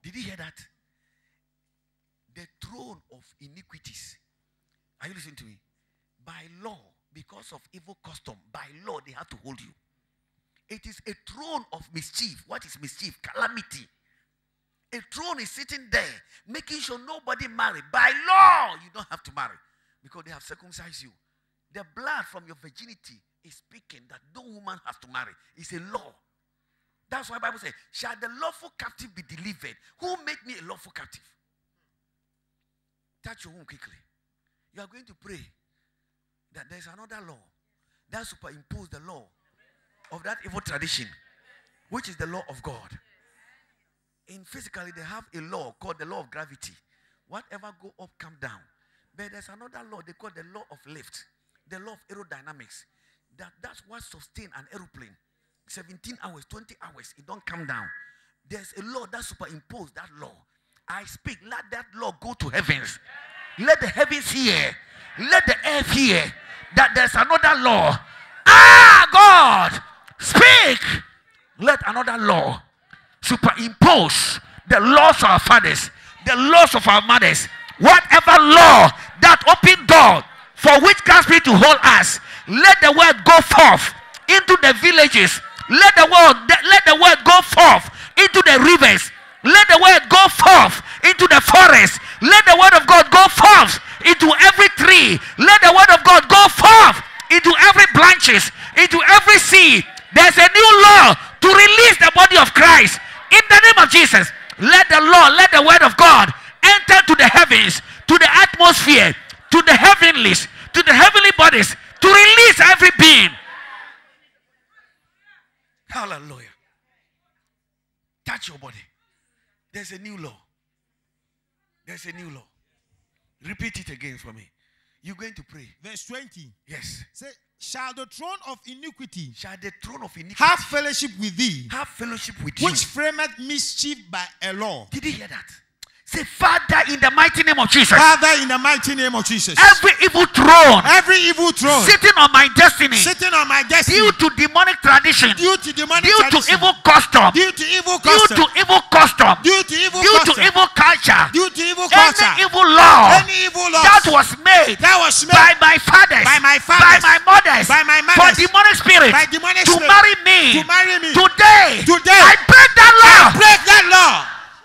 Did you hear that? The throne of iniquities. Are you listening to me? By law, because of evil custom, by law, they have to hold you. It is a throne of mischief. What is mischief? Calamity. A throne is sitting there, making sure nobody marry. By law, you don't have to marry, because they have circumcised you. The blood from your virginity is speaking that no woman has to marry. It's a law. That's why the Bible says, shall the lawful captive be delivered? Who made me a lawful captive? Touch your womb quickly. You are going to pray that there's another law that superimposed the law of that evil tradition, which is the law of God. In physically, they have a law called the law of gravity. Whatever go up, come down. But there's another law they call the law of lift, the law of aerodynamics. That's what sustains an aeroplane. 17 hours, 20 hours, it don't come down. There's a law that superimposed that law. I speak, let that law go to heavens. Let the heavens hear. Let the earth hear that there's another law. God, speak. Let another law superimpose the laws of our fathers, the laws of our mothers. Whatever law that open door for witchcraft spirit to hold us, let the word go forth into the villages. Let the word go forth into the rivers. Let the word go forth into the forest. Let the word of God go forth into every tree. Let the word of God go forth into every branches, into every sea. There's a new law to release the body of Christ. In the name of Jesus, let the law, let the word of God enter to the heavens, to the atmosphere, to the heavenlies, to the heavenly bodies, to release every being. Hallelujah. Touch your body. There's a new law. There's a new law. Repeat it again for me. You're going to pray. Verse 20. Yes. Say, shall the throne of iniquity have fellowship with thee? Have fellowship with you. Which frameth mischief by a law. Did you hear that? Say, Father, in the mighty name of Jesus. Father, in the mighty name of Jesus. Every evil throne sitting on my destiny. Due to demonic tradition. Due to evil custom. Due to evil culture. Any evil law. That was made. By my fathers. By my mothers. For demonic spirit. To marry me. Today. I break that law.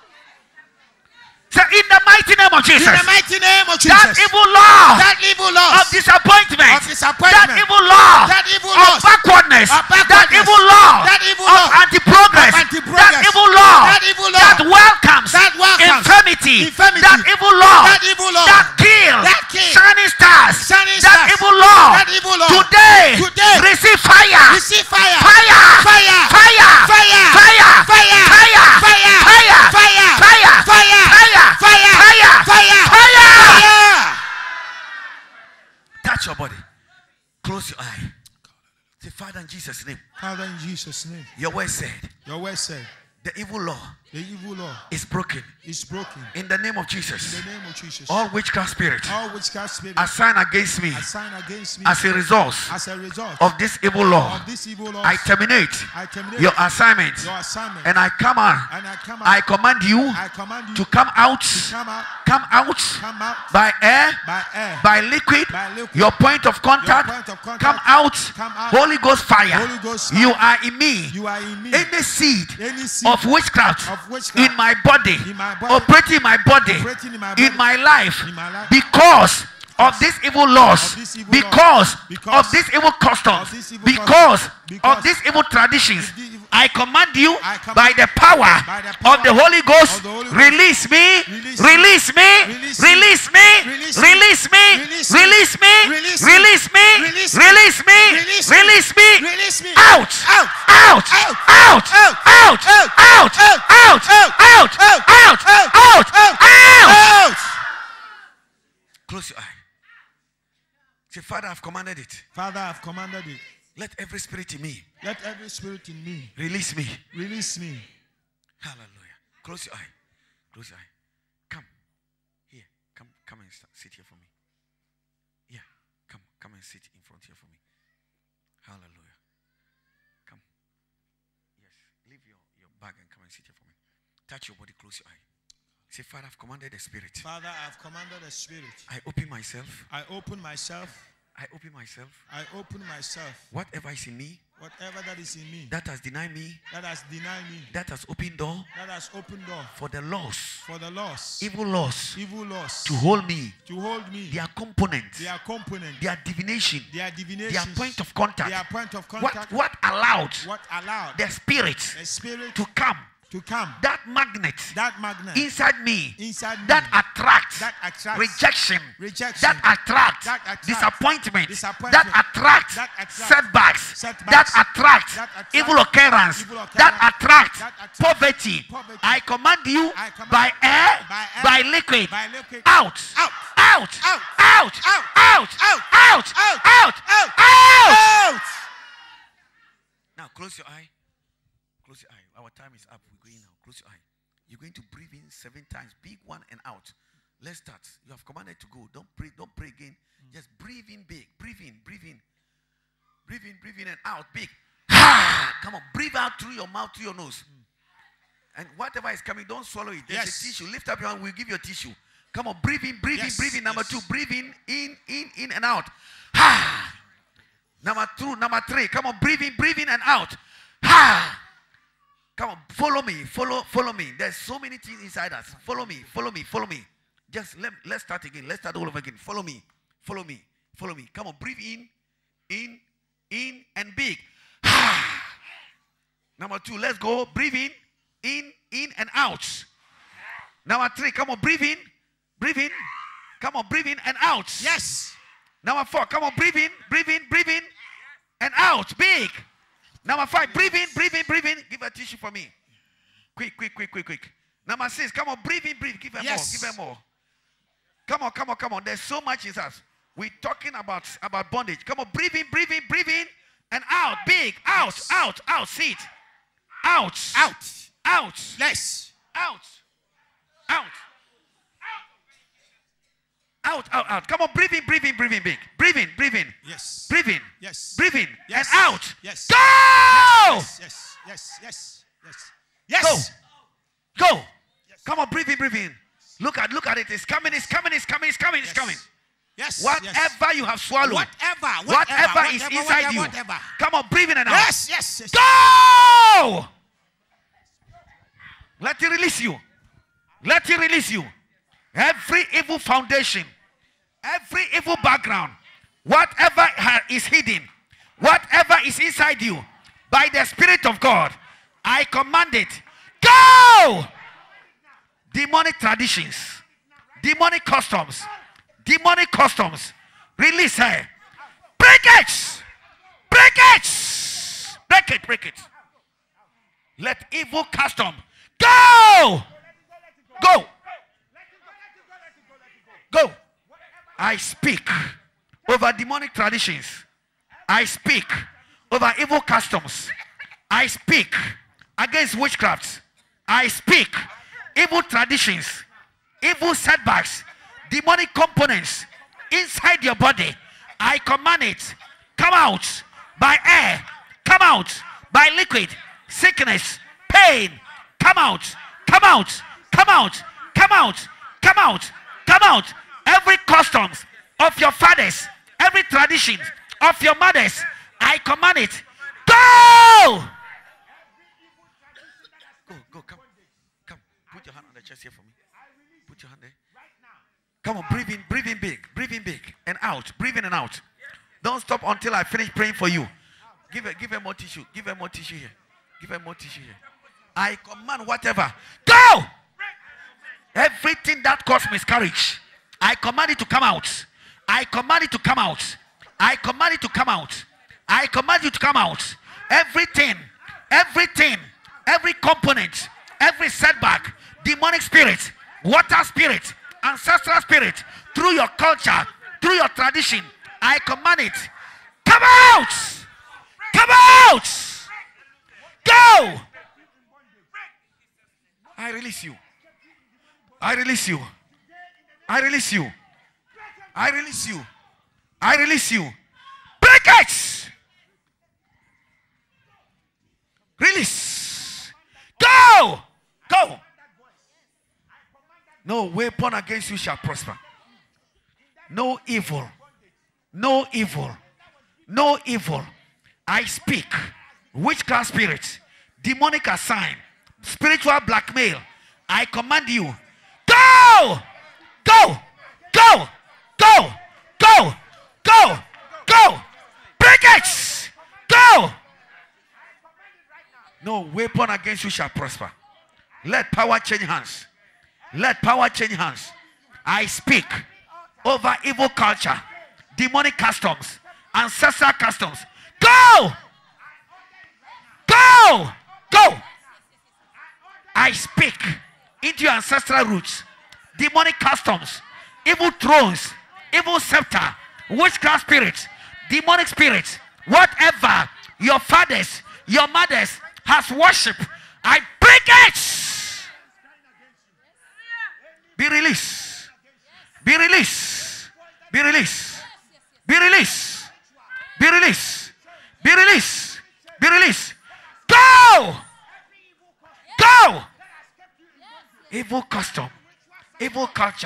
So in the mighty name of Jesus. That evil law. Of disappointment. That evil law. Of backwardness. That evil law. Of anti-progress. That evil law. That welcomes infirmity. That evil law. That kills shining stars. That evil law. Today. Receive fire. Touch your body. Close your eye. Say, Father, in Jesus' name. Father, in Jesus' name. Your word said. The evil law is broken. In the name of Jesus. All witchcraft spirits assigned against me as a result of this evil law. I terminate your assignment. And I come out. I command you to come out. Come out by air, by liquid. Your point of contact. Come out. Holy Ghost fire. You are in me. Any seed of witchcraft in my body, operating in my body, in my life, because of these evil laws, because of these evil customs, because of these evil traditions, I command you by the power of the Holy Ghost, release me, release me, release me, release me, release me, release me, release me, release me, out, out, out, out, out, out, out, out, out. Close your eye. Say, Father, I've commanded it. Father, I've commanded it. Let every spirit in me. Let every spirit in me. Release me. Release me. Hallelujah. Close your eye. Close your eye. Come. Here. Come and sit here for me. Yeah. Come and sit in front here for me. Hallelujah. Come. Yes. Leave your bag and come and sit here for me. Touch your body. Close your eye. Say, Father, I've commanded the spirit. Father, I've commanded the spirit. I open myself. I open myself. I open myself. I open myself. Whatever is in me, Whatever that is in me, that has denied me, that has denied me, that has opened door that has opened door for the laws, for the lost, evil laws, evil lost, to hold me, to hold me, their components, their component, their divination, their divination, their point of contact, their point of contact, what allowed what allowed the spirit to come, that magnet inside me, that attracts rejection, that attracts disappointment, that attracts setbacks, that attracts evil occurrence, that attracts poverty. I command you by air, by liquid, out, out, out, out, out, out, out. Now close your eye. Close your eye. Our time is up. We're going now. Close your eye. You're going to breathe in 7 times. Big one and out. Let's start. You have commanded to go. Don't pray again. Just breathe in big. Breathe in. Breathe in. Breathe in. Breathe in and out. Big. Come on. Breathe out through your mouth, through your nose. And whatever is coming, don't swallow it. There's a tissue. Lift up your hand. We'll give you a tissue. Come on. Breathe in. Breathe in. Breathe in. Number 2. Breathe in and out. Number 3. Come on. Breathe in and out. Come on, follow me. There's so many things inside us. Follow me. Just let's start again. Let's start all over again. Follow me. Come on, breathe in, and big. Number 2, let's go. Breathe in and out. Number 3, come on, breathe in. Come on, breathe in and out. Yes. Number 4, come on, breathe in, and out. Big. Number 5, breathe in. Give a tissue for me. Quick. Number 6, come on, breathe in. Give her more. Come on. There's so much in us. We're talking about bondage. Come on, breathe in, and out. Big. Out. See it. Out. Yes. Out. Come on, breathe in, big. Breathe in. Yes. Breathe in. Yes. Breathe in. Yes. And out. Yes. Go! Yes. Go. Come on, breathe in. Look at it. It's coming. It's coming. Yes. Whatever you have swallowed. Whatever is inside you. Come on, breathe in and out. Yes. Go! Let it release you. Every evil foundation, every evil background, whatever is hidden, whatever is inside you, by the Spirit of God, I command it. Go! Demonic traditions, demonic customs, release her. Break it. Let evil custom go. I speak over demonic traditions. I speak over evil customs. I speak against witchcraft. I speak evil traditions, evil setbacks, demonic components inside your body. I command it. Come out by air. Come out by liquid. Sickness, pain. Come out. Every customs of your fathers, every tradition of your mothers, I command it. Go! Come. Put your hand on the chest here for me. Put your hand there. Come on, breathe in big, and out. Breathe in and out. Don't stop until I finish praying for you. Give her more tissue. Here. I command whatever. Go! Everything that caused miscarriage, I command it to come out. I command you to come out. Everything, every component, every setback, demonic spirit, water spirit, ancestral spirit, through your culture, through your tradition, I command it. Come out! Go! I release you. Break it! Release. Go! No weapon against you shall prosper. No evil. No evil. No evil. I speak. Witchcraft spirits. Demonic assign. Spiritual blackmail. I command you. Go! Go! Go! Go! Go! Go! Go! Break it! Go! No weapon against you shall prosper. Let power change hands. Let power change hands. I speak over evil culture, demonic customs, ancestral customs. Go! Go! Go! I speak into your ancestral roots, demonic customs, evil thrones, evil scepter, witchcraft spirits, demonic spirits, whatever your fathers, your mothers has worshipped, I break it. Be released. Be released. Be released. Be released. Be released. Be released. Be released. Go! Go! Evil custom, evil culture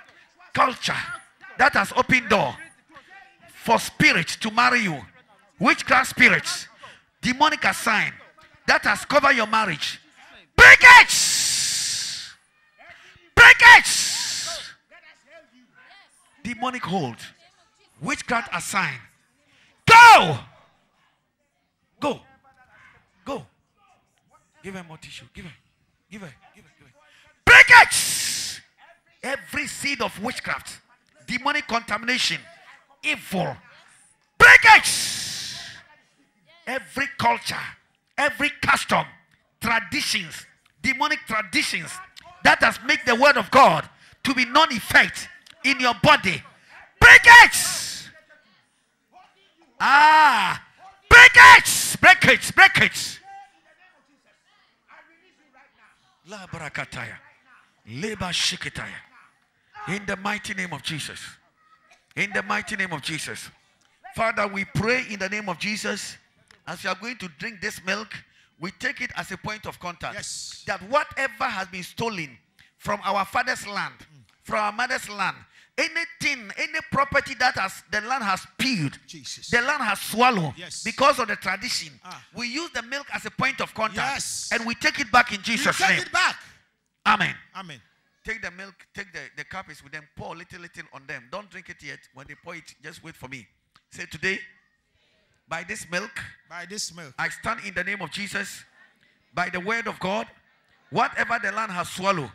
that has opened door for spirits to marry you. Witchcraft spirits, demonic assign that has covered your marriage. Break it! Break it! Demonic hold, witchcraft assign. Go! Go! Go! Give her more tissue. Give her. Give her. Give her. Give her. Break it! Every seed of witchcraft, demonic contamination, evil. Break it! Every culture, every custom, traditions, demonic traditions that has made the word of God to be non-effect in your body. Break it! Break it! Break it! Break it! La barakataya. Leba shikitaya. In the mighty name of Jesus. In the mighty name of Jesus. Father, we pray in the name of Jesus. As you are going to drink this milk, we take it as a point of contact. Yes. That whatever has been stolen from our father's land, from our mother's land, anything, any property that the land has spilled, Jesus. the land has swallowed, Yes. because of the tradition, we use the milk as a point of contact. Yes. And we take it back in Jesus' name. Take it back. Amen. Amen. Take the milk, take the cup is with them, pour little on them. Don't drink it yet. When they pour it, just wait for me. Say, today, by this milk, I stand in the name of Jesus, by the word of God, whatever the land has swallowed,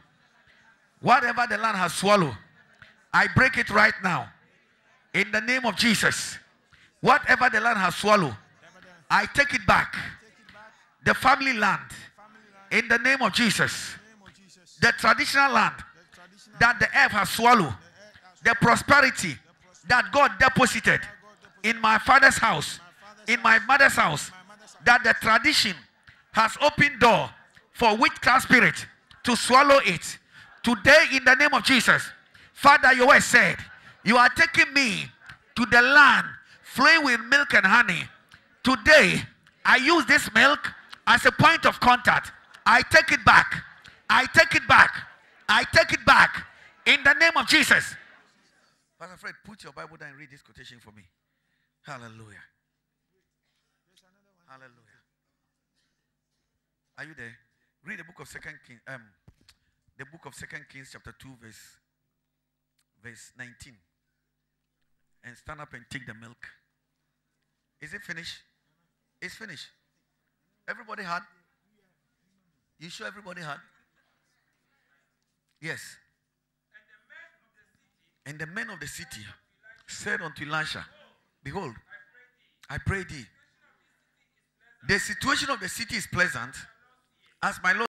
I break it right now. In the name of Jesus, whatever the land has swallowed, I take it back. The family land, in the name of Jesus. The traditional land that the earth has swallowed, the prosperity that God deposited in my father's house, in my mother's house, that the tradition has opened door for witchcraft spirit to swallow it. Today, in the name of Jesus, Father, your word said, you are taking me to the land flowing with milk and honey. Today, I use this milk as a point of contact. I take it back. I take it back. I take it back. In the name of Jesus. Pastor Fred, put your Bible down and read this quotation for me. Hallelujah. Hallelujah. Are you there? Read the book of the book of 2 Kings chapter 2 verse 19. And stand up and take the milk. Is it finished? It's finished. Everybody had? You sure everybody had? Yes. And the men of the city said unto Elisha, behold, I pray thee. The situation of the city is pleasant, as my Lord